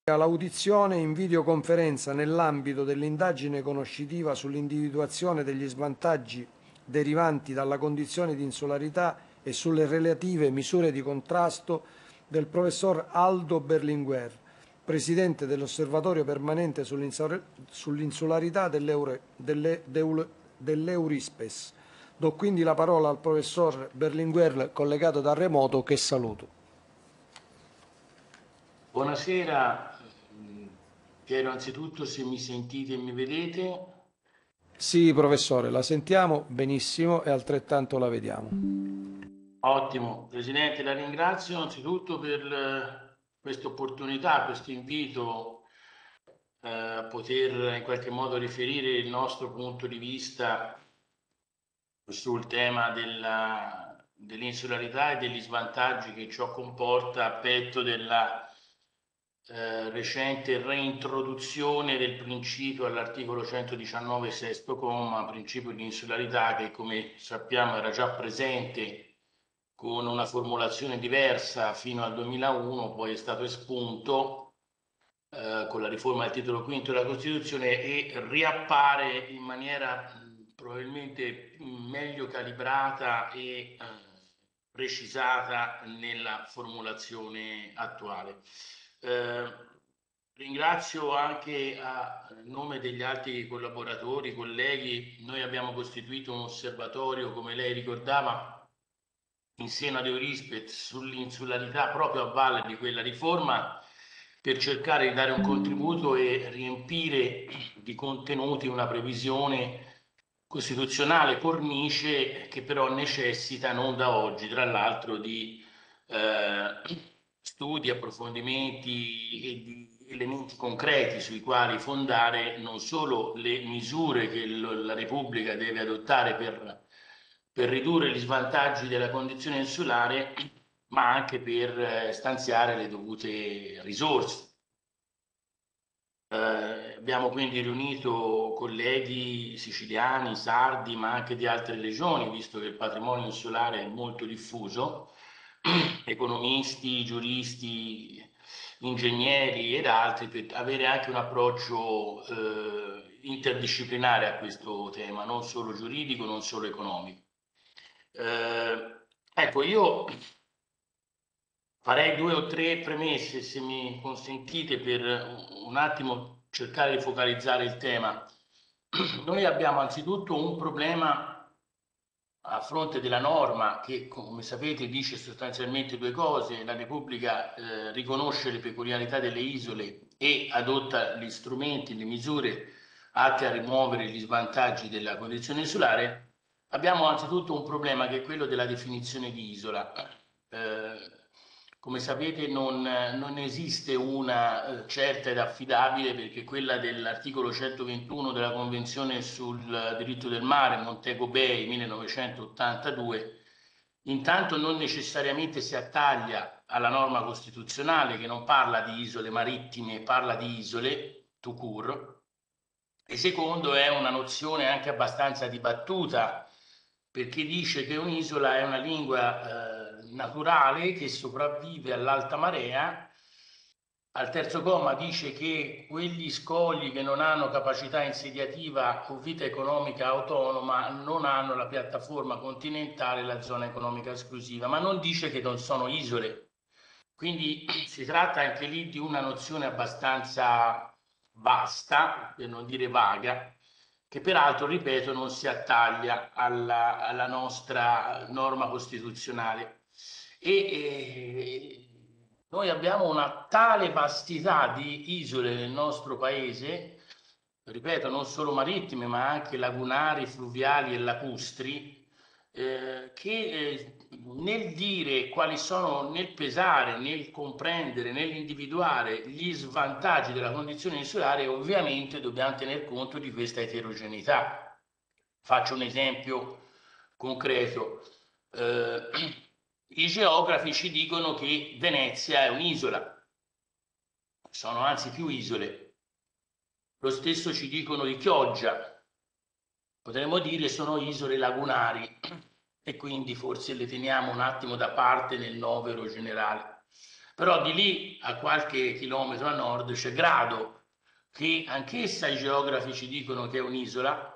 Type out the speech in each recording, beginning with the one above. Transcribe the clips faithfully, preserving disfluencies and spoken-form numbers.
All'audizione in videoconferenza nell'ambito dell'indagine conoscitiva sull'individuazione degli svantaggi derivanti dalla condizione di insularità e sulle relative misure di contrasto del professor Aldo Berlinguer, presidente dell'Osservatorio permanente sull'insularità dell'Eurispes. Do quindi la parola al professor Berlinguer, collegato da remoto, che saluto. Buonasera, chiedo anzitutto se mi sentite e mi vedete. Sì, professore, la sentiamo benissimo e altrettanto la vediamo. Ottimo, Presidente, la ringrazio anzitutto per questa opportunità, questo invito eh, a poter in qualche modo riferire il nostro punto di vista sul tema dell'insularità e degli svantaggi che ciò comporta a petto della Eh, recente reintroduzione del principio all'articolo centodiciannove sesto comma, principio di insularità, che come sappiamo era già presente con una formulazione diversa fino al duemilauno, poi è stato espunto eh, con la riforma del titolo quinto della Costituzione e riappare in maniera mh, probabilmente meglio calibrata e eh, precisata nella formulazione attuale. Eh, ringrazio anche a nome degli altri collaboratori, colleghi. Noi abbiamo costituito un osservatorio, come lei ricordava, insieme ad Eurispet sull'insularità proprio a valle di quella riforma, per cercare di dare un contributo e riempire di contenuti una previsione costituzionale cornice che però necessita non da oggi, tra l'altro, di eh, studi, approfondimenti e di elementi concreti sui quali fondare non solo le misure che la Repubblica deve adottare per, per ridurre gli svantaggi della condizione insulare, ma anche per stanziare le dovute risorse. Eh, abbiamo quindi riunito colleghi siciliani, sardi, ma anche di altre regioni, visto che il patrimonio insulare è molto diffuso, economisti, giuristi, ingegneri ed altri, per avere anche un approccio eh, interdisciplinare a questo tema, non solo giuridico, non solo economico. Eh, ecco, io farei due o tre premesse, se mi consentite, per un attimo cercare di focalizzare il tema. Noi abbiamo anzitutto un problema a fronte della norma che, come sapete, dice sostanzialmente due cose. La Repubblica eh, riconosce le peculiarità delle isole e adotta gli strumenti, le misure atte a rimuovere gli svantaggi della condizione insulare. Abbiamo anzitutto un problema che è quello della definizione di isola. Eh, come sapete non, non esiste una eh, certa ed affidabile, perché quella dell'articolo centoventuno della Convenzione sul diritto del mare, Montego Bay millenovecentottantadue, intanto non necessariamente si attaglia alla norma costituzionale che non parla di isole marittime, parla di isole tout court, e secondo è una nozione anche abbastanza dibattuta, perché dice che un'isola è una lingua eh, naturale che sopravvive all'alta marea. Al terzo comma dice che quegli scogli che non hanno capacità insediativa o vita economica autonoma non hanno la piattaforma continentale, la zona economica esclusiva, ma non dice che non sono isole. Quindi si tratta anche lì di una nozione abbastanza vasta, per non dire vaga, che peraltro, ripeto, non si attaglia alla, alla nostra norma costituzionale. E, e noi abbiamo una tale vastità di isole nel nostro paese, ripeto, non solo marittime, ma anche lagunari, fluviali e lacustri, eh, che eh, nel dire quali sono, nel pesare, nel comprendere, nell'individuare gli svantaggi della condizione insulare, ovviamente dobbiamo tener conto di questa eterogeneità. Faccio un esempio concreto. Eh, I geografi ci dicono che Venezia è un'isola, sono anzi più isole. Lo stesso ci dicono di Chioggia. Potremmo dire sono isole lagunari e quindi forse le teniamo un attimo da parte nel novero generale. Però di lì a qualche chilometro a nord c'è Grado, che anch'essa i geografi ci dicono che è un'isola,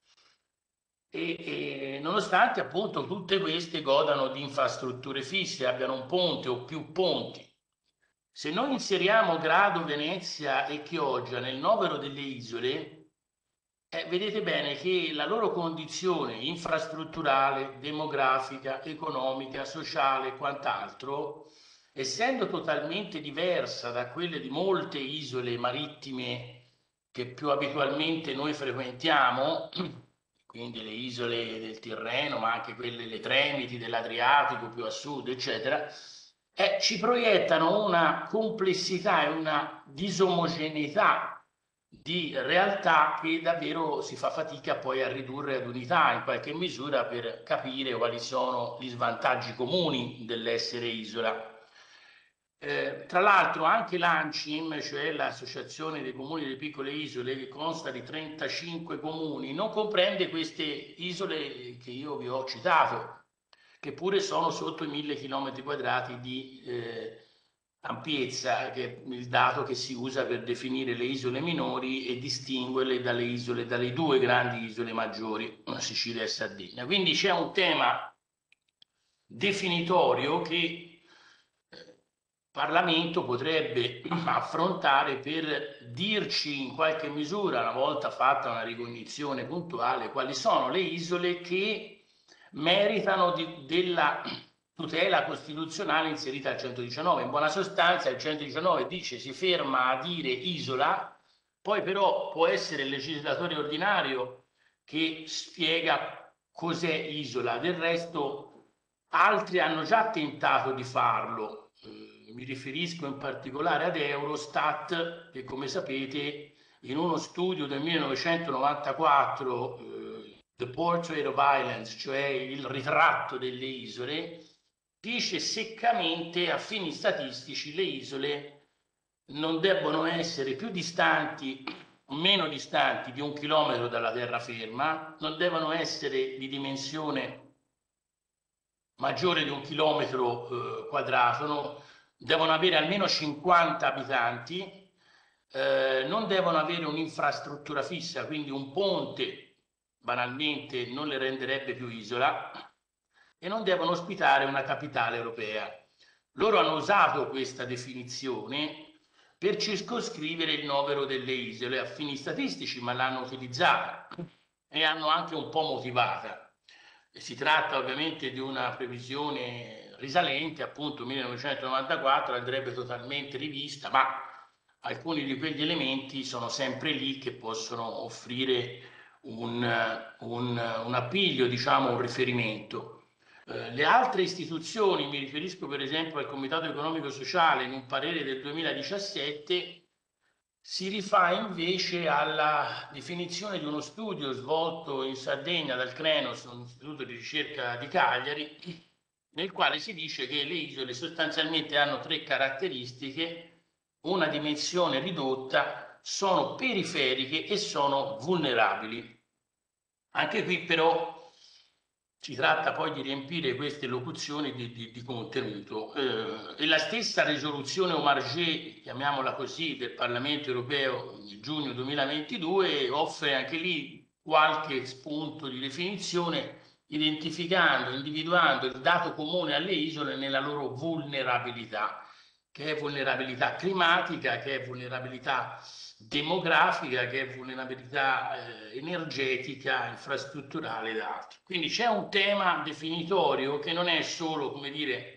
e, e nonostante appunto tutte queste godano di infrastrutture fisse, abbiano un ponte o più ponti. Se noi inseriamo Grado, Venezia e Chioggia nel novero delle isole, eh, vedete bene che la loro condizione infrastrutturale, demografica, economica, sociale e quant'altro, essendo totalmente diversa da quelle di molte isole marittime che più abitualmente noi frequentiamo, quindi le isole del Tirreno, ma anche quelle, le Tremiti, dell'Adriatico più a sud, eccetera, eh, ci proiettano una complessità e una disomogeneità di realtà che davvero si fa fatica poi a ridurre ad unità in qualche misura per capire quali sono gli svantaggi comuni dell'essere isola. Eh, tra l'altro anche l'ANCIM, cioè l'Associazione dei Comuni delle Piccole Isole, che consta di trentacinque comuni, non comprende queste isole che io vi ho citato, che pure sono sotto i mille chilometri quadrati di eh, ampiezza, che è il dato che si usa per definire le isole minori e distinguerle dalle isole, dalle due grandi isole maggiori, Sicilia e Sardegna. Quindi c'è un tema definitorio che il Parlamento potrebbe affrontare per dirci in qualche misura, una volta fatta una ricognizione puntuale, quali sono le isole che meritano di, della tutela costituzionale inserita al centodiciannove. In buona sostanza il centodiciannove dice, si ferma a dire isola, poi però può essere il legislatore ordinario che spiega cos'è isola. Del resto altri hanno già tentato di farlo. Eh, mi riferisco in particolare ad Eurostat, che come sapete in uno studio del millenovecentonovantaquattro, eh, The Portrait of Islands, cioè il ritratto delle isole, dice seccamente a fini statistici le isole non debbono essere più distanti o meno distanti di un chilometro dalla terraferma, non devono essere di dimensione maggiore di un chilometro eh, quadrato, no? Devono avere almeno cinquanta abitanti, eh, non devono avere un'infrastruttura fissa, quindi un ponte banalmente non le renderebbe più isola, e non devono ospitare una capitale europea. Loro hanno usato questa definizione per circoscrivere il novero delle isole a fini statistici, ma l'hanno utilizzata e hanno anche un po' motivata. E si tratta ovviamente di una previsione risalente, appunto millenovecentonovantaquattro, andrebbe totalmente rivista, ma alcuni di quegli elementi sono sempre lì che possono offrire un, un, un appiglio, diciamo, un riferimento. Eh, le altre istituzioni, mi riferisco per esempio al Comitato Economico Sociale, in un parere del duemiladiciassette, si rifà invece alla definizione di uno studio svolto in Sardegna dal CRENOS, un istituto di ricerca di Cagliari, nel quale si dice che le isole sostanzialmente hanno tre caratteristiche: una dimensione ridotta, sono periferiche e sono vulnerabili. Anche qui però si tratta poi di riempire queste locuzioni di, di, di contenuto. Eh, e la stessa risoluzione Omarjee, chiamiamola così, del Parlamento europeo nel giugno duemilaventidue, offre anche lì qualche spunto di definizione, identificando, individuando il dato comune alle isole nella loro vulnerabilità, che è vulnerabilità climatica, che è vulnerabilità demografica, che è vulnerabilità eh, energetica, infrastrutturale ed altro. Quindi c'è un tema definitorio che non è solo, come dire,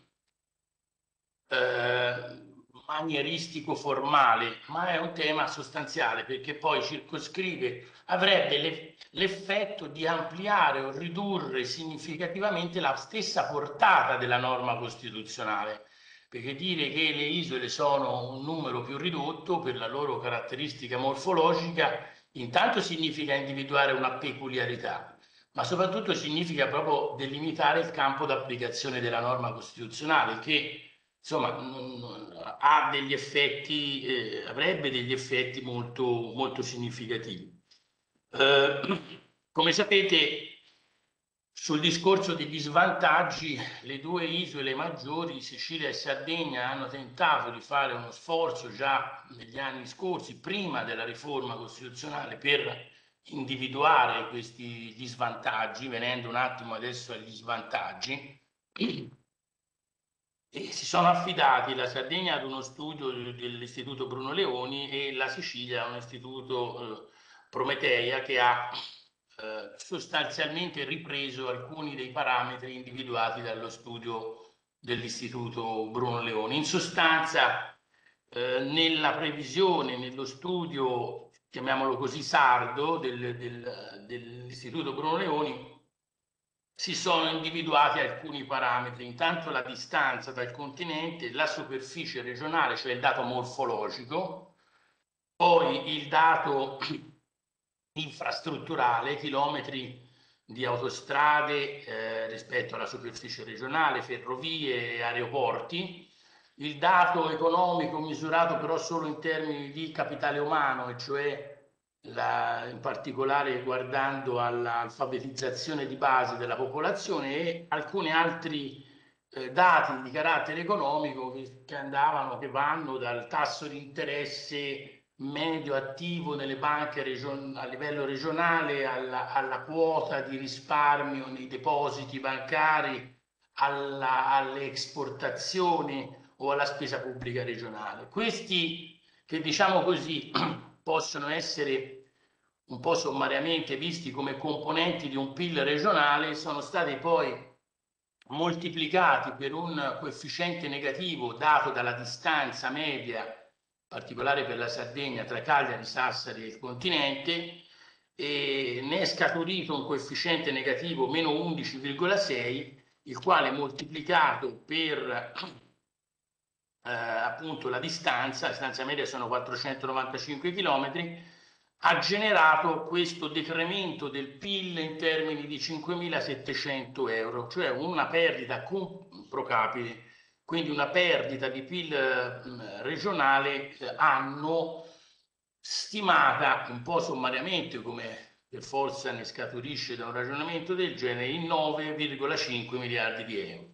eh, manieristico formale, ma è un tema sostanziale, perché poi circoscrive, avrebbe l'effetto di ampliare o ridurre significativamente la stessa portata della norma costituzionale. Perché dire che le isole sono un numero più ridotto per la loro caratteristica morfologica, intanto significa individuare una peculiarità, ma soprattutto significa proprio delimitare il campo d'applicazione della norma costituzionale, che insomma ha degli effetti, eh, avrebbe degli effetti molto, molto significativi. Eh, come sapete, Sul discorso degli svantaggi, le due isole maggiori, Sicilia e Sardegna, hanno tentato di fare uno sforzo già negli anni scorsi, prima della riforma costituzionale, per individuare questi gli svantaggi, venendo un attimo adesso agli svantaggi, e si sono affidati, la Sardegna ad uno studio dell'Istituto Bruno Leoni e la Sicilia a un istituto eh, Prometeia, che ha eh, sostanzialmente ripreso alcuni dei parametri individuati dallo studio dell'Istituto Bruno Leoni. In sostanza, eh, nella previsione, nello studio, chiamiamolo così, sardo del, del, dell'Istituto Bruno Leoni, si sono individuati alcuni parametri. Intanto la distanza dal continente, la superficie regionale, cioè il dato morfologico, poi il dato infrastrutturale, chilometri di autostrade eh, rispetto alla superficie regionale, ferrovie e aeroporti, il dato economico misurato però solo in termini di capitale umano, e cioè la, in particolare guardando all'alfabetizzazione di base della popolazione, e alcuni altri eh, dati di carattere economico che, che andavano, che vanno dal tasso di interesse medio attivo nelle banche a livello regionale alla, alla quota di risparmio nei depositi bancari, alla, alle esportazioni o alla spesa pubblica regionale. Questi, che diciamo così possono essere un po' sommariamente visti come componenti di un P I L regionale, sono stati poi moltiplicati per un coefficiente negativo dato dalla distanza media, in particolare per la Sardegna, tra Cagliari, Sassari e il continente, e ne è scaturito un coefficiente negativo meno undici virgola sei, il quale moltiplicato per eh, appunto la distanza, la distanza media sono quattrocentonovantacinque chilometri, ha generato questo decremento del P I L in termini di cinquemilasettecento euro, cioè una perdita pro capite, quindi una perdita di P I L regionale anno stimata un po' sommariamente, come per forza ne scaturisce da un ragionamento del genere, in nove virgola cinque miliardi di euro.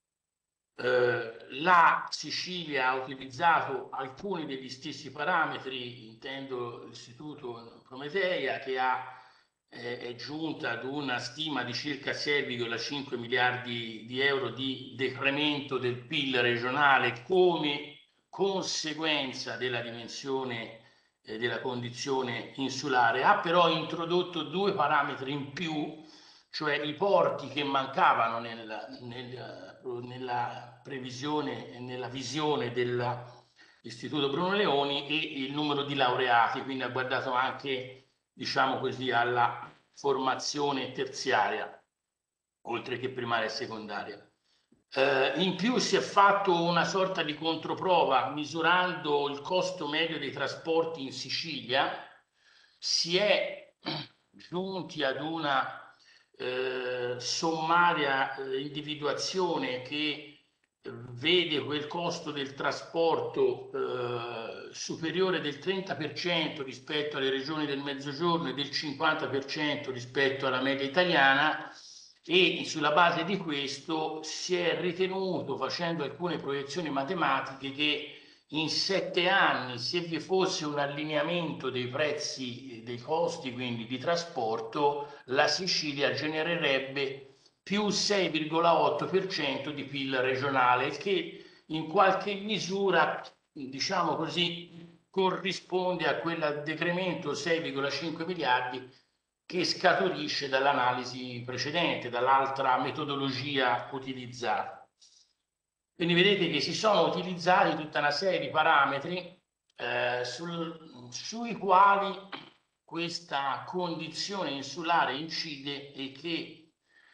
Eh, la Sicilia ha utilizzato alcuni degli stessi parametri, intendo l'Istituto Prometeia, che ha, eh, è giunta ad una stima di circa sei virgola cinque miliardi di euro di decremento del P I L regionale come conseguenza della dimensione eh, della condizione insulare. Ha però introdotto due parametri in più, cioè i porti che mancavano nel, nel nella previsione e nella visione dell'Istituto Bruno Leoni, e il numero di laureati, quindi ha guardato anche, diciamo così, alla formazione terziaria, oltre che primaria e secondaria. Eh, in più si è fatto una sorta di controprova misurando il costo medio dei trasporti in Sicilia, si è giunti ad una Eh, sommaria eh, individuazione che eh, vede quel costo del trasporto eh, superiore del trenta per cento rispetto alle regioni del Mezzogiorno e del cinquanta per cento rispetto alla media italiana, e sulla base di questo si è ritenuto, facendo alcune proiezioni matematiche, che in sette anni, se vi fosse un allineamento dei prezzi, dei costi quindi di trasporto, la Sicilia genererebbe più sei virgola otto per cento di P I L regionale, che in qualche misura, diciamo così, corrisponde a quel decremento sei virgola cinque miliardi che scaturisce dall'analisi precedente, dall'altra metodologia utilizzata. Quindi vedete che si sono utilizzati tutta una serie di parametri eh, sul, sui quali questa condizione insulare incide, e che,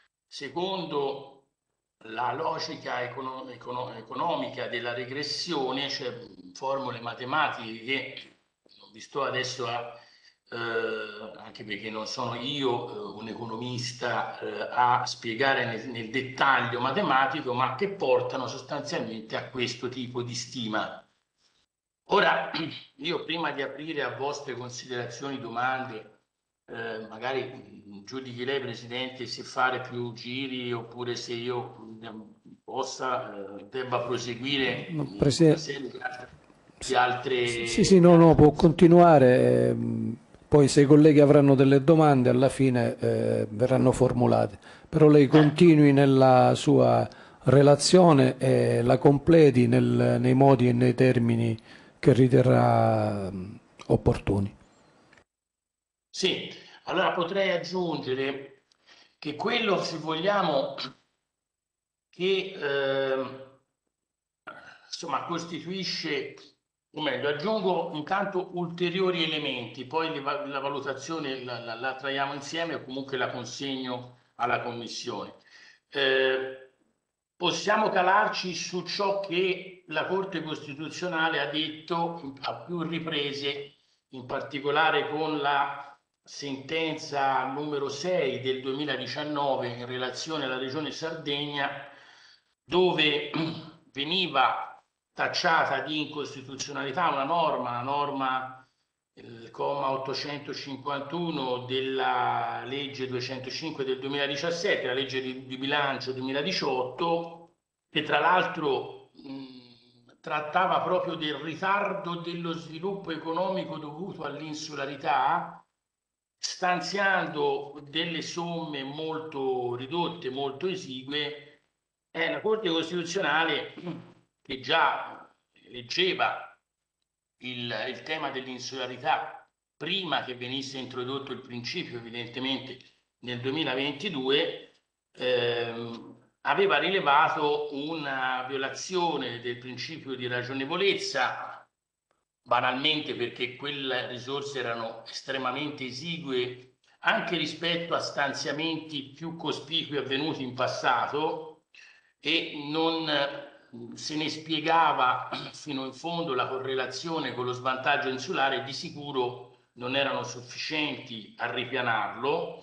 secondo la logica econo econo economica della regressione, cioè formule matematiche che non vi sto adesso a Eh, anche perché non sono io eh, un economista eh, a spiegare nel, nel dettaglio matematico, ma che portano sostanzialmente a questo tipo di stima. Ora, io prima di aprire a vostre considerazioni, domande, eh, magari giudichi lei, Presidente, se fare più giri oppure se io possa, eh, debba proseguire una Presidente, serie di altre... sì, sì, no, no, può continuare. ehm, Poi se i colleghi avranno delle domande alla fine eh, verranno formulate. Però lei Eh, continui nella sua relazione e la completi nel- nei modi e nei termini che riterrà mh, opportuni. sì, allora potrei aggiungere che quello, se vogliamo, che eh, insomma costituisce, o meglio, aggiungo intanto ulteriori elementi, poi le va- la valutazione la, la, la traiamo insieme o comunque la consegno alla Commissione. Eh, possiamo calarci su ciò che la Corte Costituzionale ha detto a più riprese, in particolare con la sentenza numero sei del duemiladiciannove in relazione alla Regione Sardegna, dove veniva tacciata di incostituzionalità una norma, la norma, il comma ottocentocinquantuno della legge duecentocinque del duemiladiciassette, la legge di, di bilancio duemiladiciotto, che tra l'altro mh, trattava proprio del ritardo dello sviluppo economico dovuto all'insularità, stanziando delle somme molto ridotte, molto esigue. È la Corte Costituzionale, che già leggeva il, il tema dell'insularità prima che venisse introdotto il principio, evidentemente nel duemilaventidue, ehm, aveva rilevato una violazione del principio di ragionevolezza, banalmente perché quelle risorse erano estremamente esigue anche rispetto a stanziamenti più cospicui avvenuti in passato, e non se ne spiegava fino in fondo la correlazione con lo svantaggio insulare. Di sicuro non erano sufficienti a ripianarlo.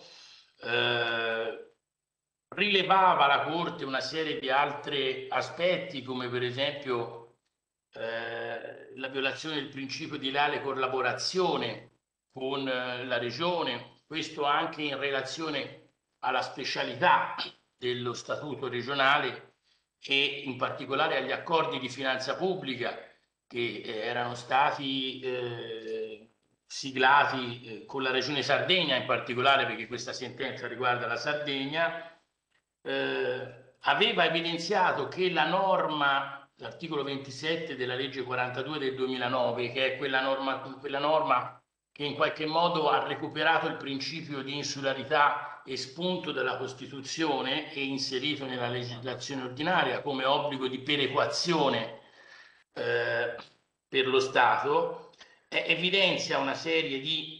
Eh, rilevava la Corte una serie di altri aspetti, come per esempio eh, la violazione del principio di leale collaborazione con eh, la Regione, questo anche in relazione alla specialità dello statuto regionale e in particolare agli accordi di finanza pubblica che eh, erano stati eh, siglati eh, con la Regione Sardegna, in particolare perché questa sentenza riguarda la Sardegna. Eh, aveva evidenziato che la norma, l'articolo ventisette della legge quarantadue del duemilanove, che è quella norma, quella norma che in qualche modo ha recuperato il principio di insularità espunto dalla Costituzione e inserito nella legislazione ordinaria come obbligo di perequazione eh, per lo Stato, eh, evidenzia una serie di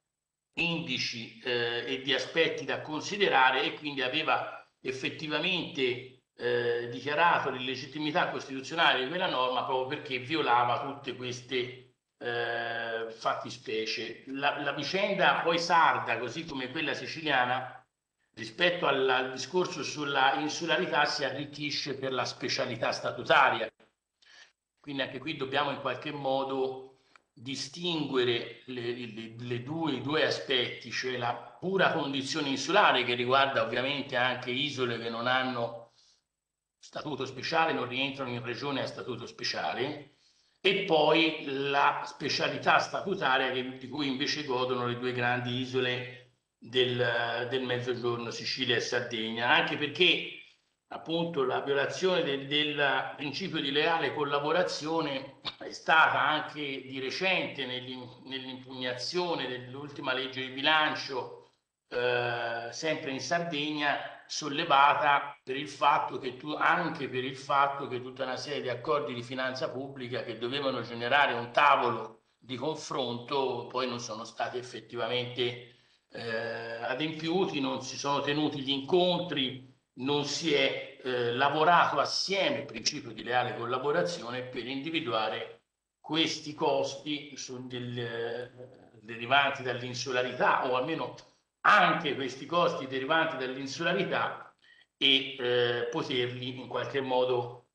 indici eh, e di aspetti da considerare, e quindi aveva effettivamente eh, dichiarato l'illegittimità costituzionale di quella norma proprio perché violava tutte queste eh, fattispecie. La, la vicenda poi sarda, così come quella siciliana, rispetto al, al discorso sulla insularità, si arricchisce per la specialità statutaria. Quindi anche qui dobbiamo in qualche modo distinguere le, le, le due, i due aspetti, cioè la pura condizione insulare, che riguarda ovviamente anche isole che non hanno statuto speciale, non rientrano in regione a statuto speciale, e poi la specialità statutaria che, di cui invece godono le due grandi isole del, del Mezzogiorno, Sicilia e Sardegna, anche perché appunto la violazione del, del principio di leale collaborazione è stata anche di recente nell'impugnazione dell'ultima legge di bilancio, eh, sempre in Sardegna, sollevata per il fatto che tu, anche per il fatto che tutta una serie di accordi di finanza pubblica che dovevano generare un tavolo di confronto poi non sono stati effettivamente eh, adempiuti, non si sono tenuti gli incontri, non si è eh, lavorato assieme, il principio di leale collaborazione, per individuare questi costi del, eh, derivanti dall'insularità, o almeno anche questi costi derivanti dall'insularità, e eh, poterli in qualche modo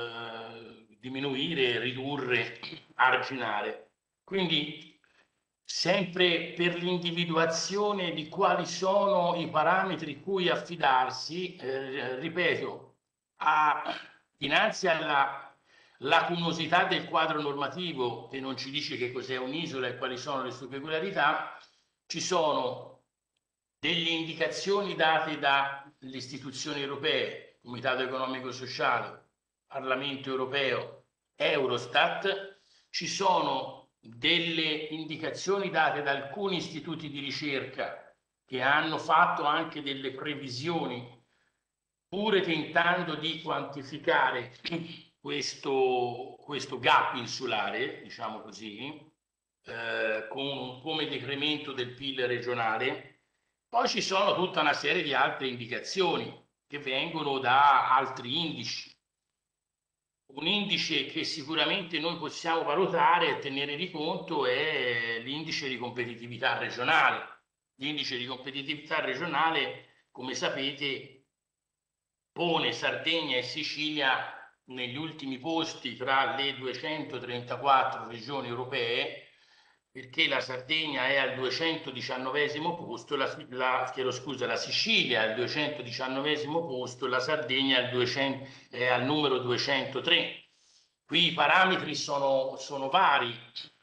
eh, diminuire, ridurre, arginare. Quindi sempre per l'individuazione di quali sono i parametri cui affidarsi, eh, ripeto, a, dinanzi alla lacunosità del quadro normativo che non ci dice che cos'è un'isola e quali sono le sue peculiarità, ci sono delle indicazioni date dalle istituzioni europee, Comitato Economico Sociale, Parlamento Europeo, Eurostat, ci sono delle indicazioni date da alcuni istituti di ricerca che hanno fatto anche delle previsioni, pure tentando di quantificare questo, questo gap insulare, diciamo così, eh, con, come decremento del P I L regionale. Poi ci sono tutta una serie di altre indicazioni che vengono da altri indici. Un indice che sicuramente noi possiamo valutare e tenere di conto è l'indice di competitività regionale. L'indice di competitività regionale, come sapete, pone Sardegna e Sicilia negli ultimi posti tra le duecentotrentaquattro regioni europee, perché la Sardegna è al duecentodiciannovesimo posto, la, la, chiedo scusa, la Sicilia è al duecentodiciannovesimo posto, la Sardegna è al, duecento, è al numero duecentotre. Qui i parametri sono, sono vari,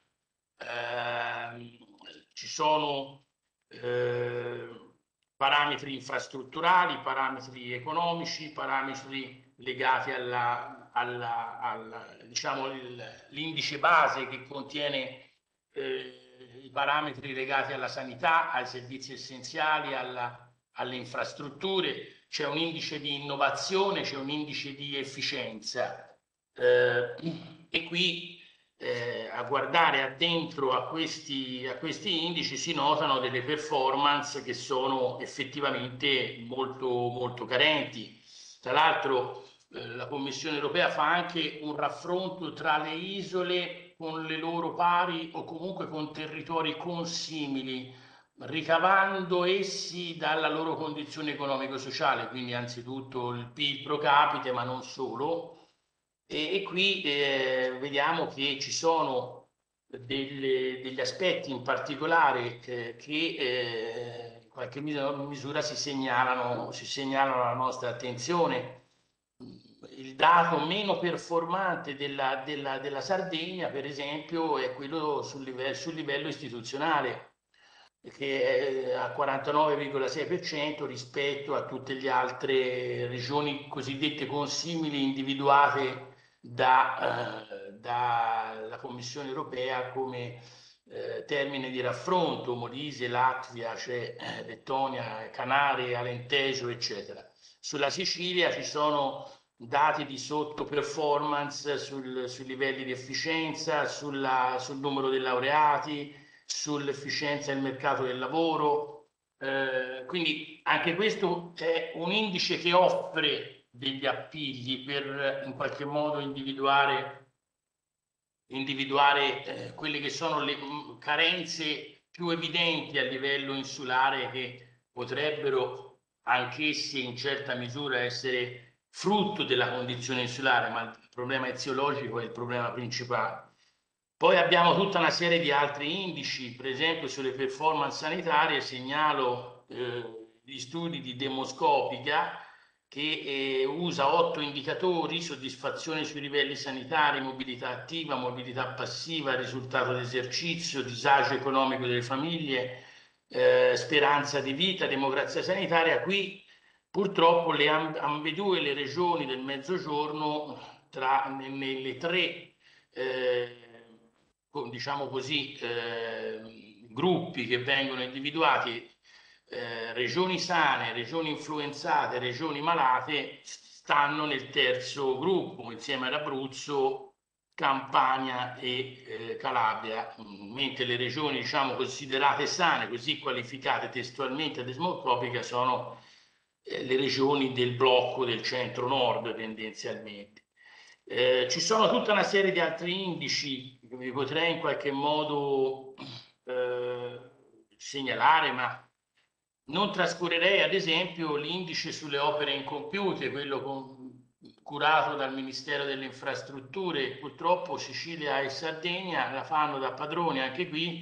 eh, ci sono eh, parametri infrastrutturali, parametri economici, parametri legati alla, alla, alla diciamo, l'indice base che contiene Eh, i parametri legati alla sanità, ai servizi essenziali, alla, alle infrastrutture, c'è un indice di innovazione, c'è un indice di efficienza eh, e qui eh, a guardare addentro a questi, a questi indici si notano delle performance che sono effettivamente molto, molto carenti. Tra l'altro eh, la Commissione europea fa anche un raffronto tra le isole con le loro pari o comunque con territori consimili, ricavando essi dalla loro condizione economico-sociale, quindi anzitutto il P I L pro capite, ma non solo. E, e qui eh, vediamo che ci sono delle, degli aspetti in particolare eh, che eh, in qualche misura si segnalano, si segnalano alla nostra attenzione. Il dato meno performante della, della, della Sardegna, per esempio, è quello sul livello, sul livello istituzionale, che è a quarantanove virgola sei per cento rispetto a tutte le altre regioni cosiddette consimili individuate da, eh, dalla Commissione europea come eh, termine di raffronto: Molise, Latvia, cioè, eh, Lettonia, Canarie, Alentejo, eccetera. Sulla Sicilia ci sono dati di sottoperformance sul, sui livelli di efficienza, sulla, sul numero dei laureati, sull'efficienza del mercato del lavoro. Eh, quindi anche questo è un indice che offre degli appigli per in qualche modo individuare, individuare eh, quelle che sono le mh, carenze più evidenti a livello insulare, che potrebbero anch'essi in certa misura essere frutto della condizione insulare, ma il problema eziologico è il problema principale. Poi abbiamo tutta una serie di altri indici, per esempio sulle performance sanitarie segnalo eh, gli studi di Demoscopica, che eh, usa otto indicatori: soddisfazione sui livelli sanitari, mobilità attiva, mobilità passiva, risultato d'esercizio, disagio economico delle famiglie, eh, speranza di vita, democrazia sanitaria. Qui purtroppo le ambedue le regioni del Mezzogiorno, tra nelle tre eh, diciamo così eh, gruppi che vengono individuati, eh, regioni sane, regioni influenzate, regioni malate, stanno nel terzo gruppo insieme ad Abruzzo, Campania e eh, Calabria, mentre le regioni diciamo considerate sane, così qualificate testualmente ad Demoscopica, sono eh, le regioni del blocco del centro-nord tendenzialmente. Eh, ci sono tutta una serie di altri indici che vi potrei in qualche modo eh, segnalare, ma non trascurerei ad esempio l'indice sulle opere incompiute, quello con, curato dal Ministero delle Infrastrutture. Purtroppo Sicilia e Sardegna la fanno da padroni anche qui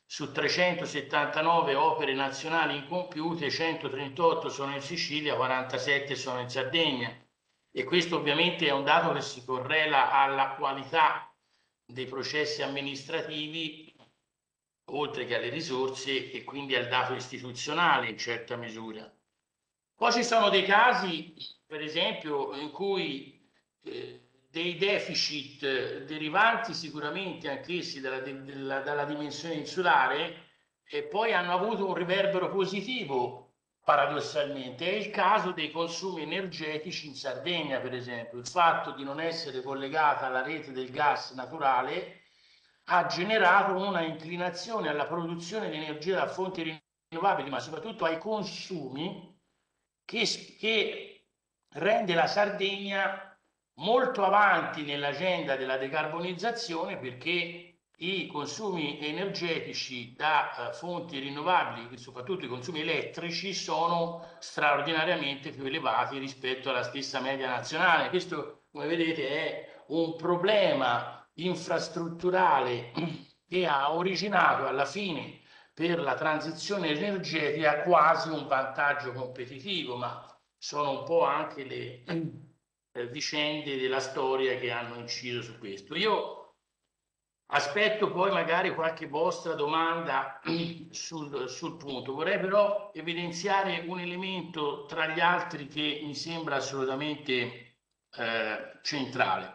su trecentosettantanove opere nazionali incompiute, centotrentotto sono in Sicilia, quarantasette sono in Sardegna. E questo ovviamente è un dato che si correla alla qualità dei processi amministrativi, oltre che alle risorse, e quindi al dato istituzionale in certa misura. Poi ci sono dei casi, per esempio, in cui eh, dei deficit derivanti sicuramente anch'essi dalla, della, dalla dimensione insulare e poi hanno avuto un riverbero positivo, paradossalmente. È il caso dei consumi energetici in Sardegna, per esempio. Il fatto di non essere collegata alla rete del gas naturale ha generato una inclinazione alla produzione di energia da fonti rinnovabili, ma soprattutto ai consumi, che, che rende la Sardegna molto avanti nell'agenda della decarbonizzazione, perché i consumi energetici da uh, fonti rinnovabili, soprattutto i consumi elettrici, sono straordinariamente più elevati rispetto alla stessa media nazionale. Questo, come vedete, è un problema infrastrutturale che ha originato alla fine per la transizione energetica quasi un vantaggio competitivo, ma sono un po' anche le eh, vicende della storia che hanno inciso su questo. Io aspetto poi magari qualche vostra domanda sul, sul punto. Vorrei però evidenziare un elemento tra gli altri che mi sembra assolutamente eh, centrale.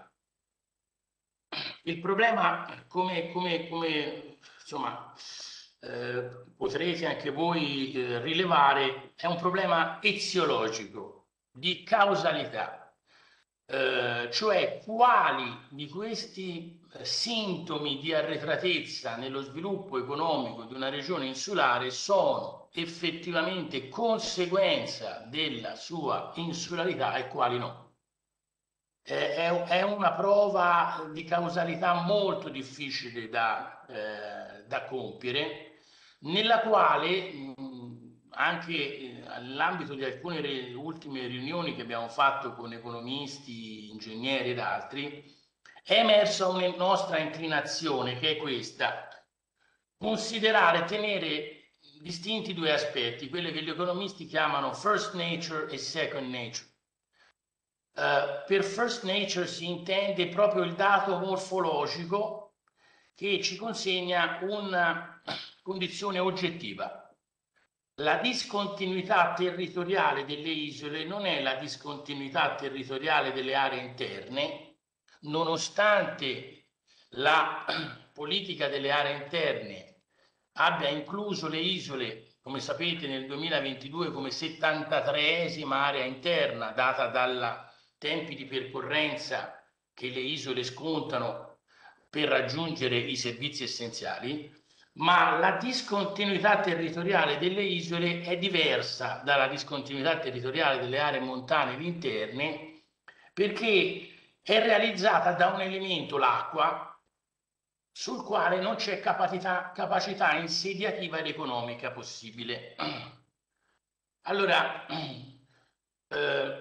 Il problema, come, come, come insomma, eh, potrete anche voi eh, rilevare, è un problema eziologico, di causalità. Eh, cioè quali di questi eh, sintomi di arretratezza nello sviluppo economico di una regione insulare sono effettivamente conseguenza della sua insularità e quali no. È una prova di causalità molto difficile da, eh, da compiere, nella quale mh, anche nell'ambito di alcune re, ultime riunioni che abbiamo fatto con economisti, ingegneri ed altri, è emersa una nostra inclinazione, che è questa: considerare, tenere distinti due aspetti, quelli che gli economisti chiamano first nature e second nature. Uh, per first nature si intende proprio il dato morfologico che ci consegna una condizione oggettiva. La discontinuità territoriale delle isole non è la discontinuità territoriale delle aree interne, nonostante la politica delle aree interne abbia incluso le isole, come sapete, nel duemilaventidue come settantatreesima area interna, data dalla tempi di percorrenza che le isole scontano per raggiungere i servizi essenziali, ma la discontinuità territoriale delle isole è diversa dalla discontinuità territoriale delle aree montane ed interne, perché è realizzata da un elemento, l'acqua, sul quale non c'è capacità, capacità insediativa ed economica possibile. Allora, eh,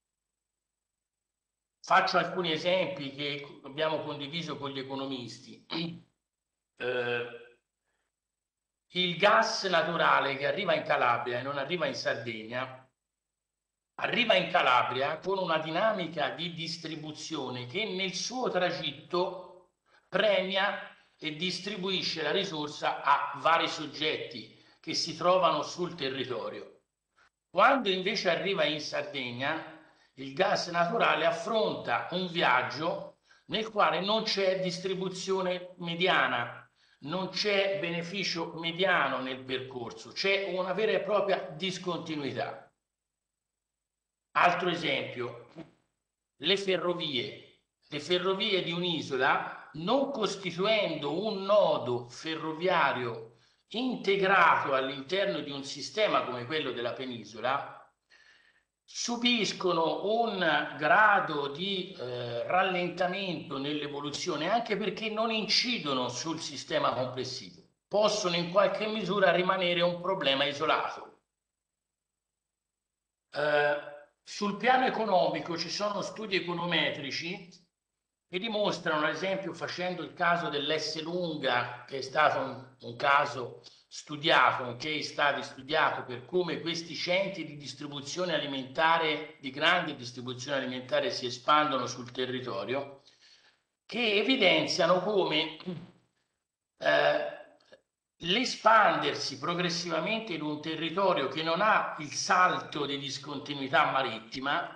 faccio alcuni esempi che abbiamo condiviso con gli economisti. Eh, il gas naturale che arriva in Calabria e non arriva in Sardegna, arriva in Calabria con una dinamica di distribuzione che nel suo tragitto premia e distribuisce la risorsa a vari soggetti che si trovano sul territorio. Quando invece arriva in Sardegna, il gas naturale affronta un viaggio nel quale non c'è distribuzione mediana, non c'è beneficio mediano nel percorso, c'è una vera e propria discontinuità. Altro esempio, le ferrovie. Le ferrovie di un'isola, non costituendo un nodo ferroviario integrato all'interno di un sistema come quello della penisola, subiscono un grado di eh, rallentamento nell'evoluzione, anche perché non incidono sul sistema complessivo, possono in qualche misura rimanere un problema isolato. Eh, sul piano economico ci sono studi econometrici e dimostrano, ad esempio, facendo il caso dell'Esselunga, che è stato un, un caso studiato, un case study studiato per come questi centri di distribuzione alimentare, di grande distribuzione alimentare, si espandono sul territorio, che evidenziano come eh, l'espandersi progressivamente in un territorio che non ha il salto di discontinuità marittima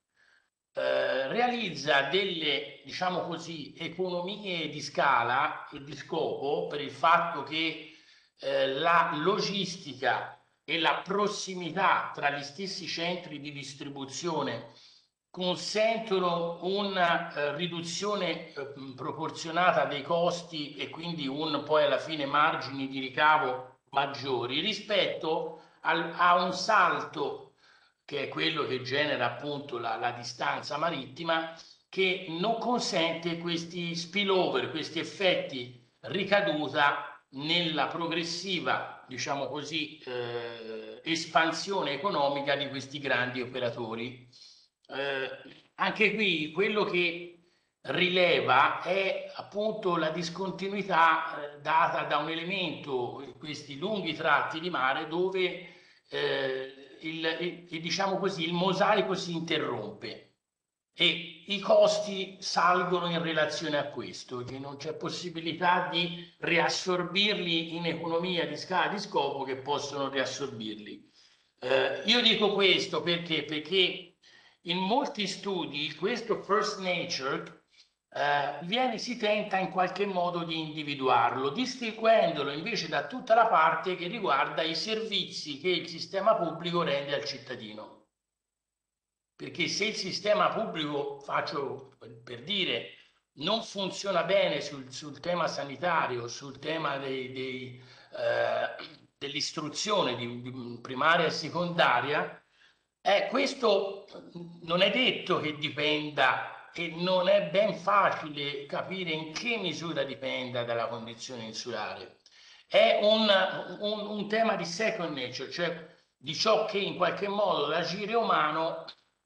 eh, realizza delle, diciamo così, economie di scala e di scopo, per il fatto che eh, la logistica e la prossimità tra gli stessi centri di distribuzione consentono una eh, riduzione eh, proporzionata dei costi e quindi un poi alla fine margini di ricavo maggiori rispetto al, a un salto che è quello che genera appunto la, la distanza marittima, che non consente questi spillover, questi effetti ricaduta nella progressiva, diciamo così, eh, espansione economica di questi grandi operatori. Eh, anche qui quello che rileva è appunto la discontinuità eh, data da un elemento, questi lunghi tratti di mare dove eh, il, il, diciamo così, il mosaico si interrompe e i costi salgono in relazione a questo, che non c'è possibilità di riassorbirli in economia di scala di scopo che possono riassorbirli. Eh, io dico questo perché? Perché in molti studi questo first nature eh, viene, si tenta in qualche modo di individuarlo, distinguendolo invece da tutta la parte che riguarda i servizi che il sistema pubblico rende al cittadino. Perché se il sistema pubblico, faccio per dire, non funziona bene sul, sul tema sanitario, sul tema dei, dei, eh, dell'istruzione di, di primaria e secondaria, eh, questo non è detto che dipenda e non è ben facile capire in che misura dipenda dalla condizione insulare. È un, un, un tema di second nature, cioè di ciò che in qualche modo l'agire umano,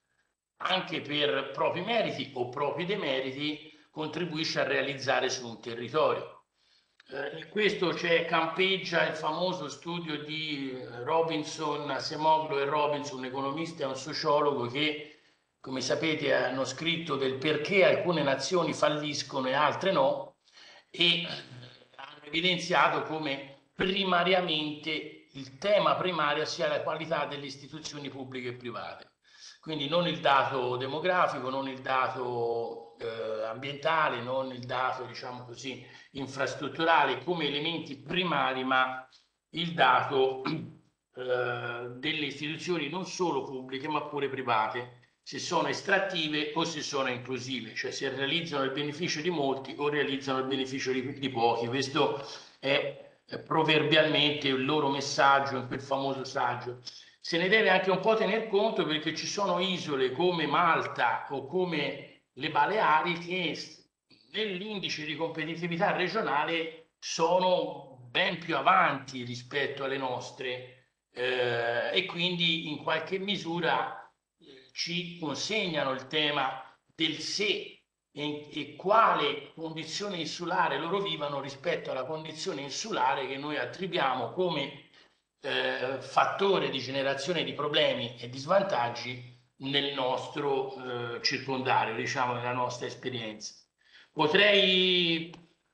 anche per propri meriti o propri demeriti, contribuisce a realizzare su un territorio. Eh, in questo c'è campeggia il famoso studio di Robinson, Acemoglu e Robinson, un economista e un sociologo che, come sapete, hanno scritto del perché alcune nazioni falliscono e altre no, e hanno evidenziato come primariamente il tema primario sia la qualità delle istituzioni pubbliche e private. Quindi non il dato demografico, non il dato eh, ambientale, non il dato, diciamo così, infrastrutturale come elementi primari, ma il dato eh, delle istituzioni non solo pubbliche ma pure private, se sono estrattive o se sono inclusive, cioè se realizzano il beneficio di molti o realizzano il beneficio di, di pochi. Questo è eh, proverbialmente il loro messaggio in quel famoso saggio. Se ne deve anche un po' tener conto perché ci sono isole come Malta o come le Baleari che nell'indice di competitività regionale sono ben più avanti rispetto alle nostre eh, e quindi in qualche misura eh, ci consegnano il tema del se e, e quale condizione insulare loro vivano rispetto alla condizione insulare che noi attribuiamo come Eh, fattore di generazione di problemi e di svantaggi nel nostro eh, circondario, diciamo, nella nostra esperienza. Potrei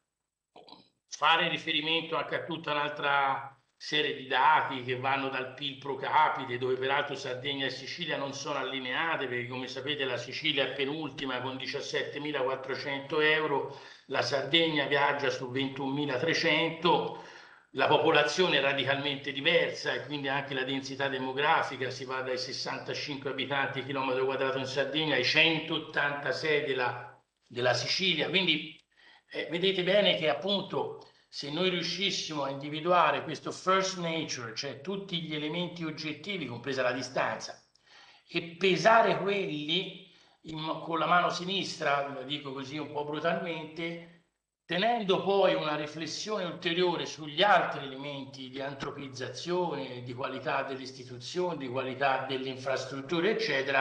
fare riferimento anche a tutta un'altra serie di dati che vanno dal P I L pro capite, dove peraltro Sardegna e Sicilia non sono allineate, perché come sapete la Sicilia è penultima con diciassettemilaquattrocento euro, la Sardegna viaggia su ventunomilatrecento, la popolazione è radicalmente diversa e quindi anche la densità demografica si va dai sessantacinque abitanti chilometro quadrato in Sardegna ai centottantasei della, della Sicilia. Quindi eh, vedete bene che appunto se noi riuscissimo a individuare questo first nature, cioè tutti gli elementi oggettivi, compresa la distanza, e pesare quelli in, con la mano sinistra, lo dico così un po' brutalmente, tenendo poi una riflessione ulteriore sugli altri elementi di antropizzazione, di qualità delle istituzioni, di qualità delle infrastrutture, eccetera,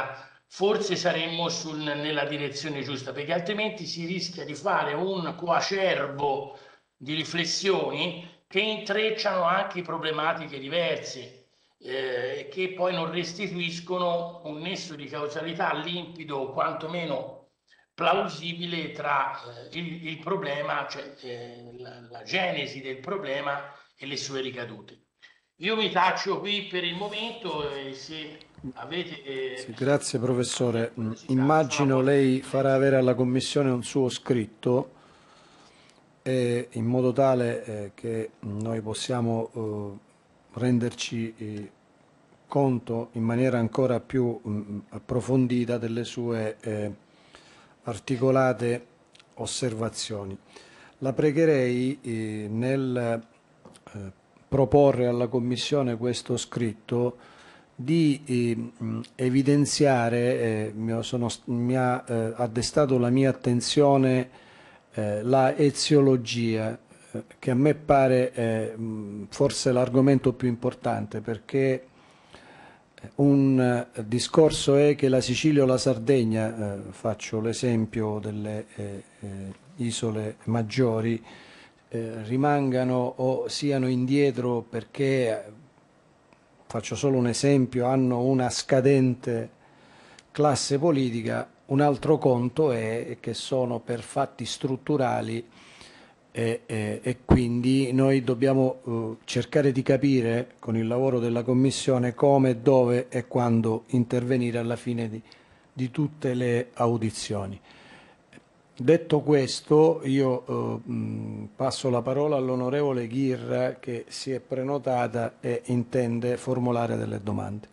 forse saremmo sul, nella direzione giusta, perché altrimenti si rischia di fare un coacervo di riflessioni che intrecciano anche problematiche diverse e eh, che poi non restituiscono un nesso di causalità limpido o quantomeno plausibile tra eh, il, il problema, cioè eh, la, la genesi del problema e le sue ricadute. Io mi taccio qui per il momento e se avete Sì, eh, grazie professore. Mm, sollecitato, sono a Immagino vostra lei farà disposizione. avere alla Commissione un suo scritto eh, in modo tale eh, che noi possiamo eh, renderci eh, conto in maniera ancora più mh, approfondita delle sue eh, articolate osservazioni. La pregherei eh, nel eh, proporre alla Commissione questo scritto di eh, mh, evidenziare, eh, mi, sono, mi ha eh, addestato la mia attenzione eh, la eziologia, eh, che a me pare eh, mh, forse l'argomento più importante, perché un eh, discorso è che la Sicilia o la Sardegna, eh, faccio l'esempio delle eh, eh, isole maggiori, eh, rimangano o siano indietro perché, eh, faccio solo un esempio, hanno una scadente classe politica. Un altro conto è che sono per fatti strutturali e, e, e quindi noi dobbiamo eh, cercare di capire con il lavoro della Commissione come, dove e quando intervenire alla fine di, di tutte le audizioni. Detto questo, io eh, mh, passo la parola all'onorevole Ghirra che si è prenotata e intende formulare delle domande.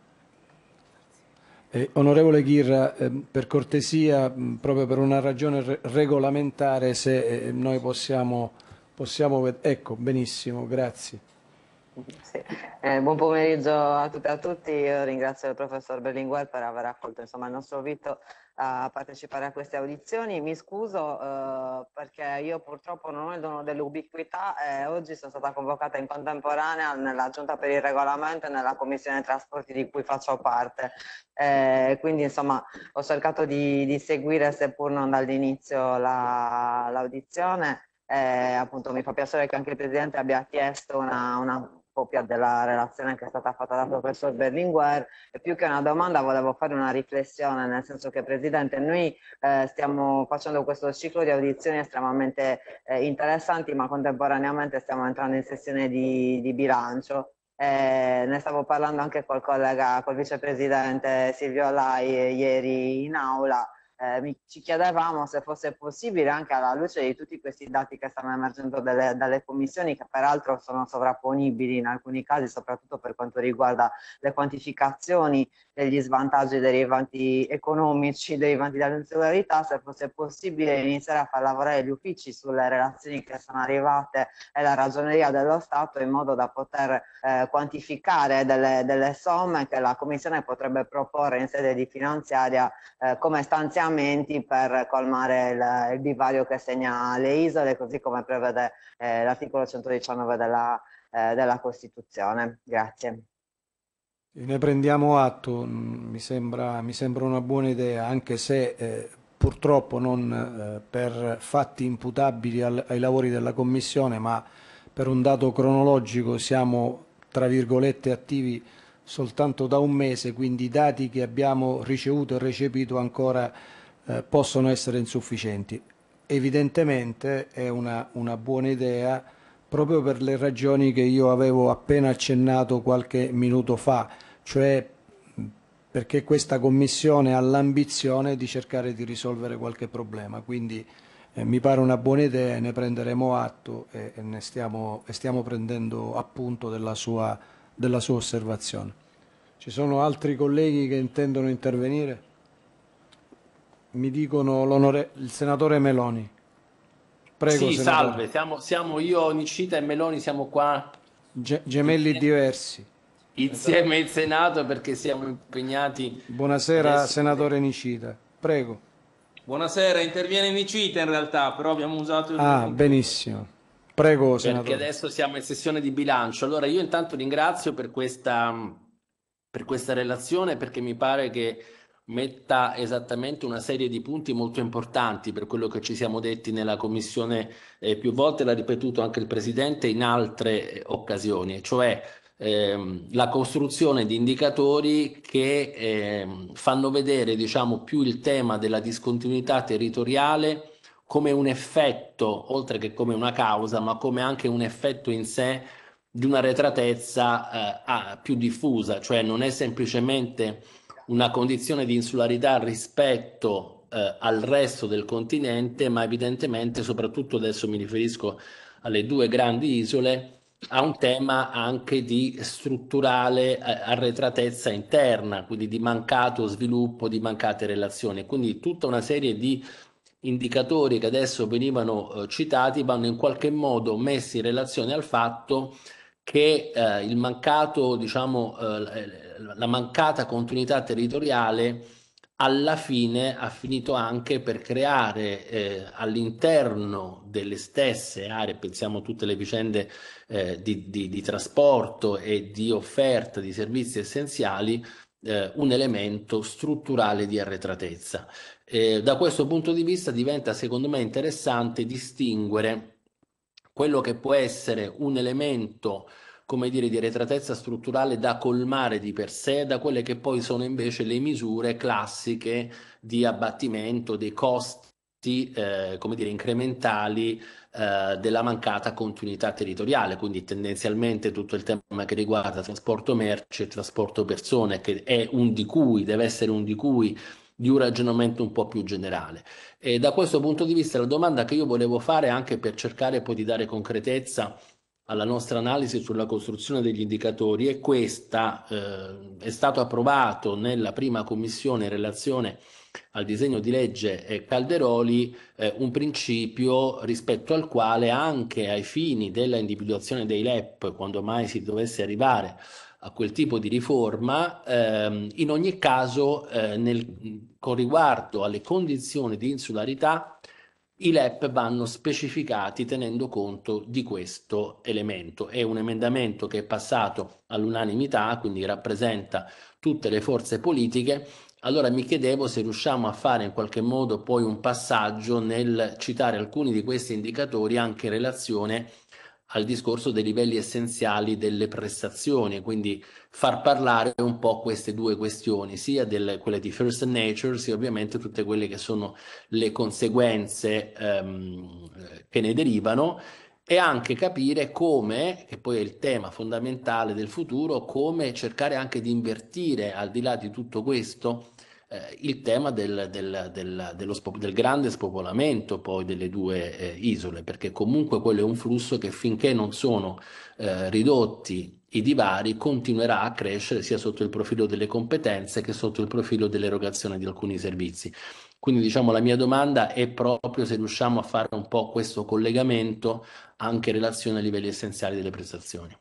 Eh, onorevole Ghirra, eh, per cortesia, mh, proprio per una ragione re regolamentare, se eh, noi possiamo, possiamo... Ecco, benissimo, grazie. Sì. Eh, buon pomeriggio a tutte e a tutti. Io ringrazio il professor Berlinguer per aver accolto insomma, il nostro invito a partecipare a queste audizioni. Mi scuso eh, perché io purtroppo non ho il dono dell'ubiquità e oggi sono stata convocata in contemporanea nella Giunta per il Regolamento e nella Commissione Trasporti di cui faccio parte. Eh, quindi insomma ho cercato di, di seguire, seppur non dall'inizio, l'audizione. Eh, appunto mi fa piacere che anche il Presidente abbia chiesto una, una copia della relazione che è stata fatta dal professor Berlinguer e più che una domanda volevo fare una riflessione, nel senso che Presidente noi eh, stiamo facendo questo ciclo di audizioni estremamente eh, interessanti, ma contemporaneamente stiamo entrando in sessione di, di bilancio. Eh, ne stavo parlando anche col collega, col vicepresidente Silvio Lai eh, ieri in aula. Eh, mi, ci chiedevamo se fosse possibile, anche alla luce di tutti questi dati che stanno emergendo dalle, dalle commissioni, che peraltro sono sovrapponibili in alcuni casi, soprattutto per quanto riguarda le quantificazioni degli svantaggi derivanti economici, derivanti dall'insularità, se fosse possibile iniziare a far lavorare gli uffici sulle relazioni che sono arrivate e la Ragioneria dello Stato in modo da poter eh, quantificare delle, delle somme che la Commissione potrebbe proporre in sede di finanziaria eh, come stanziamenti per colmare il, il divario che segna le isole, così come prevede eh, l'articolo centodiciannove della, eh, della Costituzione. Grazie. Ne prendiamo atto, mi sembra, mi sembra una buona idea, anche se eh, purtroppo non eh, per fatti imputabili al, ai lavori della Commissione, ma per un dato cronologico siamo, tra virgolette, attivi soltanto da un mese, quindi i dati che abbiamo ricevuto e recepito ancora eh, possono essere insufficienti. Evidentemente è una, una buona idea proprio per le ragioni che io avevo appena accennato qualche minuto fa, cioè perché questa Commissione ha l'ambizione di cercare di risolvere qualche problema, quindi eh, mi pare una buona idea e ne prenderemo atto e, e ne stiamo, e stiamo prendendo appunto della sua, della sua osservazione. Ci sono altri colleghi che intendono intervenire? Mi dicono l'onore, il senatore Meloni. Prego, Sì, senatore. salve, siamo, siamo io, Nicita e Meloni, siamo qua Ge gemelli insieme, diversi. insieme in Senato perché siamo impegnati Buonasera, adesso. senatore Nicita. Prego. Buonasera, interviene Nicita in realtà, però abbiamo usato il... Ah, benissimo. Prego, Perché senatore. adesso siamo in sessione di bilancio. Allora io intanto ringrazio per questa, per questa relazione perché mi pare che metta esattamente una serie di punti molto importanti per quello che ci siamo detti nella Commissione, eh, più volte l'ha ripetuto anche il Presidente in altre eh, occasioni, cioè ehm, la costruzione di indicatori che ehm, fanno vedere, diciamo, più il tema della discontinuità territoriale come un effetto, oltre che come una causa, ma come anche un effetto in sé di una arretratezza eh, più diffusa, cioè non è semplicemente una condizione di insularità rispetto eh, al resto del continente, ma evidentemente, soprattutto adesso mi riferisco alle due grandi isole, ha un tema anche di strutturale eh, arretratezza interna, quindi di mancato sviluppo, di mancate relazioni. Quindi tutta una serie di indicatori che adesso venivano eh, citati vanno in qualche modo messi in relazione al fatto che eh, il mancato, diciamo, eh, la mancata continuità territoriale alla fine ha finito anche per creare eh, all'interno delle stesse aree, pensiamo a tutte le vicende eh, di, di, di trasporto e di offerta di servizi essenziali, eh, un elemento strutturale di arretratezza. Eh, da questo punto di vista diventa secondo me interessante distinguere quello che può essere un elemento, come dire, di arretratezza strutturale da colmare di per sé, da quelle che poi sono invece le misure classiche di abbattimento dei costi, eh, come dire, incrementali eh, della mancata continuità territoriale, quindi tendenzialmente tutto il tema che riguarda trasporto merci e trasporto persone, che è un di cui, deve essere un di cui di un ragionamento un po' più generale. E da questo punto di vista la domanda che io volevo fare, anche per cercare poi di dare concretezza alla nostra analisi sulla costruzione degli indicatori, è questa. Eh, è stato approvato nella prima commissione in relazione al disegno di legge Calderoli eh, un principio rispetto al quale, anche ai fini della individuazione dei L E P, quando mai si dovesse arrivare a quel tipo di riforma, ehm, in ogni caso eh, nel, con riguardo alle condizioni di insularità, i L E P vanno specificati tenendo conto di questo elemento. È un emendamento che è passato all'unanimità, quindi rappresenta tutte le forze politiche. Allora mi chiedevo se riusciamo a fare in qualche modo poi un passaggio nel citare alcuni di questi indicatori anche in relazione al discorso dei livelli essenziali delle prestazioni, quindi far parlare un po' queste due questioni, sia delle, quelle di first nature, sia ovviamente tutte quelle che sono le conseguenze ehm, che ne derivano, e anche capire come, che poi è il tema fondamentale del futuro, come cercare anche di invertire, al di là di tutto questo, eh, il tema del, del, del, dello del grande spopolamento poi delle due eh, isole, perché comunque quello è un flusso che finché non sono eh, ridotti i divari continuerà a crescere sia sotto il profilo delle competenze che sotto il profilo dell'erogazione di alcuni servizi. Quindi diciamo la mia domanda è proprio se riusciamo a fare un po' questo collegamento anche in relazione ai livelli essenziali delle prestazioni.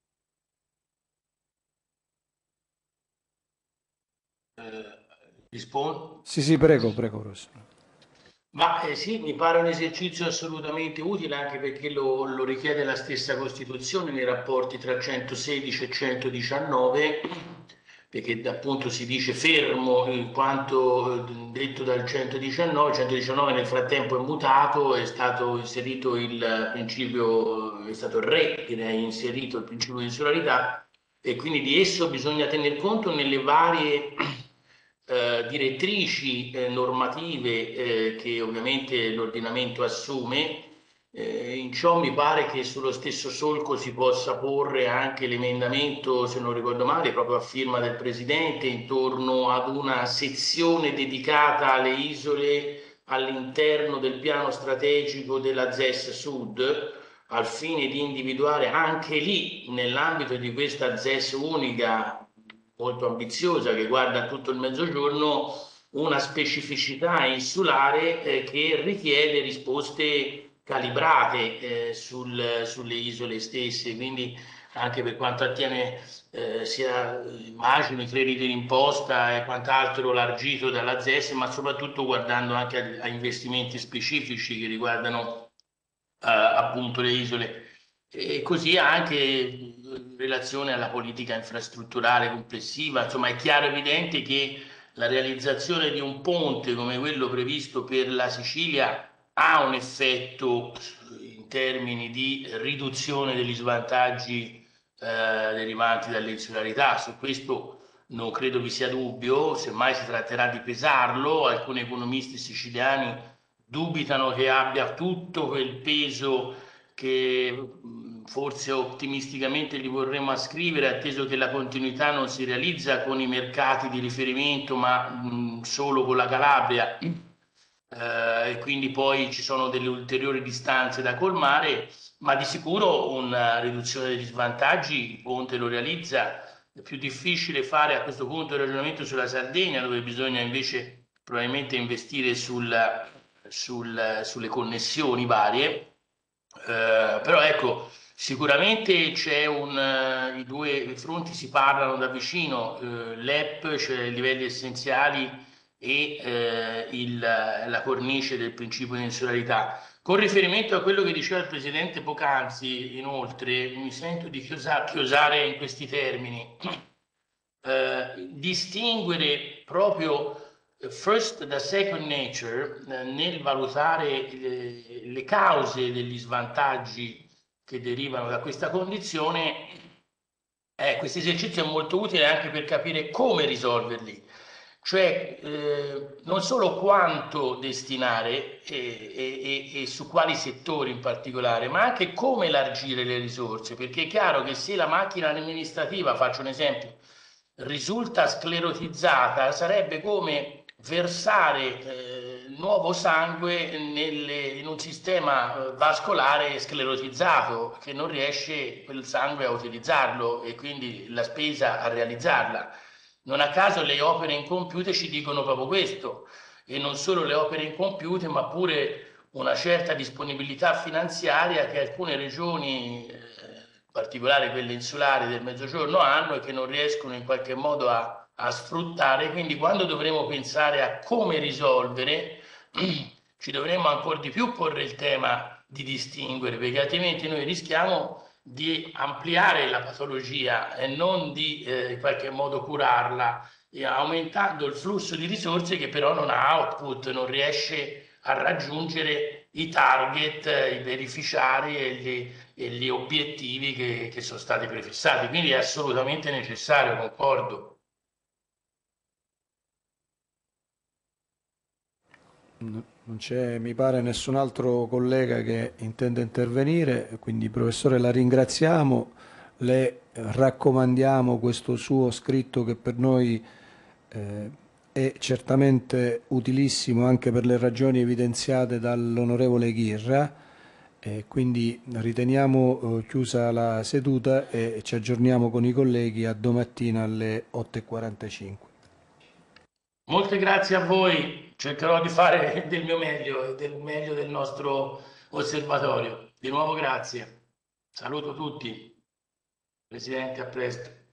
Eh, rispondo? Sì, sì, prego, prego, professore. Ma eh, sì, mi pare un esercizio assolutamente utile, anche perché lo, lo richiede la stessa Costituzione nei rapporti tra centosedici e centodiciannove, perché appunto si dice fermo in quanto eh, detto dal centodiciannove. centodiciannove nel frattempo è mutato, è stato inserito il principio, è stato il re che ha inserito il principio di insularità, e quindi di esso bisogna tener conto nelle varie eh, direttrici eh, normative eh, che ovviamente l'ordinamento assume. Eh, in ciò mi pare che sullo stesso solco si possa porre anche l'emendamento, se non ricordo male, proprio a firma del Presidente, intorno ad una sezione dedicata alle isole all'interno del piano strategico della Z E S Sud, al fine di individuare anche lì, nell'ambito di questa Z E S unica molto ambiziosa che guarda tutto il Mezzogiorno, una specificità insulare eh, che richiede risposte calibrate eh, sul, sulle isole stesse. Quindi anche per quanto attiene eh, sia, immagino, i crediti d'imposta e quant'altro largito dalla Z E S, ma soprattutto guardando anche a, a investimenti specifici che riguardano eh, appunto le isole. E così anche in relazione alla politica infrastrutturale complessiva. Insomma, è chiaro e evidente che la realizzazione di un ponte come quello previsto per la Sicilia ha un effetto in termini di riduzione degli svantaggi eh, derivanti dall'insularità. Su questo non credo vi sia dubbio, semmai si tratterà di pesarlo. Alcuni economisti siciliani dubitano che abbia tutto quel peso che forse ottimisticamente gli vorremmo ascrivere, atteso che la continuità non si realizza con i mercati di riferimento, ma mh, solo con la Calabria, eh, e quindi poi ci sono delle ulteriori distanze da colmare, ma di sicuro una riduzione degli svantaggi il ponte lo realizza. È più difficile fare a questo punto il ragionamento sulla Sardegna, dove bisogna invece probabilmente investire sul, sul, sulle connessioni varie, eh, però ecco, sicuramente c'è un, uh, i due fronti si parlano da vicino, uh, l'E P, cioè i livelli essenziali, e uh, il, la cornice del principio di insularità. Con riferimento a quello che diceva il Presidente poc'anzi, inoltre, mi sento di chiosare, chiosare in questi termini, uh, distinguere proprio first da second nature uh, nel valutare le, le cause degli svantaggi che derivano da questa condizione, eh, questo esercizio è molto utile anche per capire come risolverli, cioè eh, non solo quanto destinare e, e, e su quali settori in particolare, ma anche come elargire le risorse, perché è chiaro che se la macchina amministrativa, faccio un esempio, risulta sclerotizzata, sarebbe come versare eh, nuovo sangue nelle, in un sistema vascolare sclerotizzato che non riesce quel sangue a utilizzarlo e quindi la spesa a realizzarla. Non a caso le opere incompiute ci dicono proprio questo, e non solo le opere incompiute, ma pure una certa disponibilità finanziaria che alcune regioni, eh, in particolare quelle insulari del Mezzogiorno, hanno e che non riescono in qualche modo a a sfruttare. Quindi quando dovremo pensare a come risolvere ci dovremo ancora di più porre il tema di distinguere, perché altrimenti noi rischiamo di ampliare la patologia e non di eh, in qualche modo curarla, e aumentando il flusso di risorse che però non ha output, non riesce a raggiungere i target, i beneficiari e gli, e gli obiettivi che, che sono stati prefissati. Quindi è assolutamente necessario, concordo. Non c'è, mi pare, nessun altro collega che intende intervenire, quindi professore la ringraziamo, le raccomandiamo questo suo scritto che per noi eh, è certamente utilissimo anche per le ragioni evidenziate dall'onorevole Ghirra, e quindi riteniamo eh, chiusa la seduta e ci aggiorniamo con i colleghi a domattina alle otto e quarantacinque. Molte grazie a voi, cercherò di fare del mio meglio e del meglio del nostro osservatorio. Di nuovo grazie. Saluto tutti. Presidente, a presto.